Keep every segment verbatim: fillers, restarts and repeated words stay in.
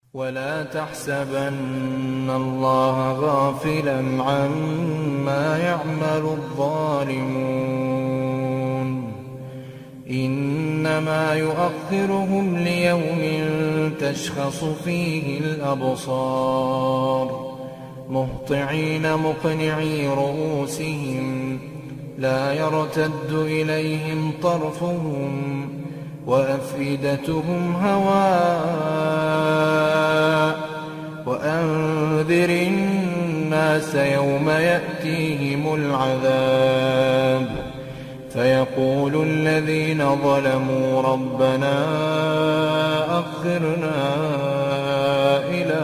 ولا تحسبن الله غافلا عما يعمل الظالمون إنما يؤخرهم ليوم تشخص فيه الأبصار مهطعين مقنعي رؤوسهم لا يرتد إليهم طرفهم وأفئدتهم هواء وأنذر الناس يوم يأتيهم العذاب فيقول الذين ظلموا ربنا أخرنا إلى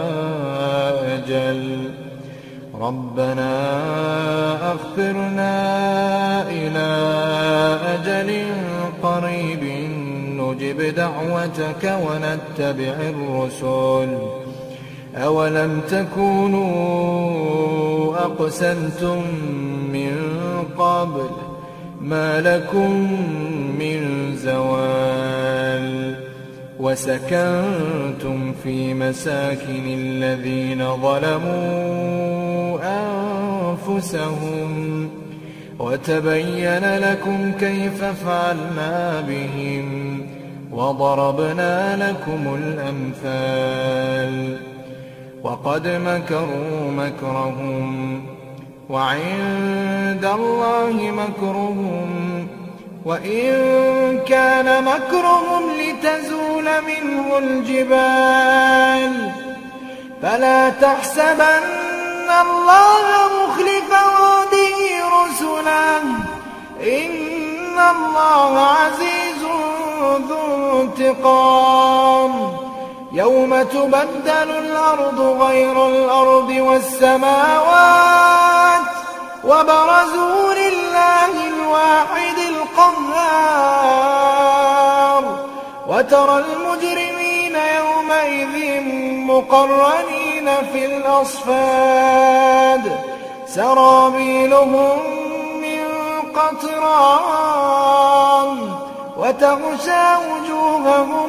أجل ربنا أخرنا إلى أجل قريب نجب دعوتك ونتبع الرسل أولم تكونوا أقسمتم من قبل ما لكم من زوال وسكنتم في مساكن الذين ظلموا أنفسهم وتبين لكم كيف فعلنا بهم وضربنا لكم الأمثال وقد مكروا مكرهم وعند الله مكرهم وإن كان مكرهم لتزول منه الجبال فلا تحسبن الله مخلف وعده رسله إن الله عزيز ذو انتقام يوم تبدل الأرض غير الأرض والسماوات وبرزوا لله الواحد القهار وترى المجرمين يومئذ مقرنين في الأصفاد سرابيلهم من قطران وتغشى وجوههم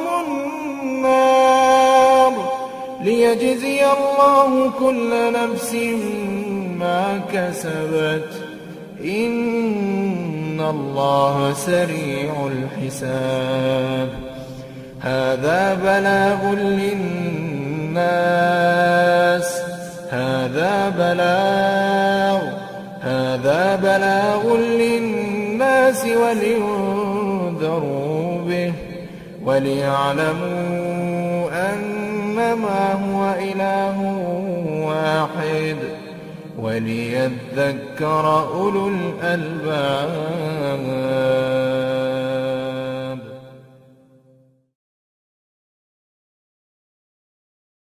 النار ليجزي الله كل نفس ما كسبت إن الله سريع الحساب هذا بلاغ للناس هذا بلاغ هذا بلاغ للناس ولينذروا به وليعلموا أنما هو إله واحد وليذكر أولو الألباب.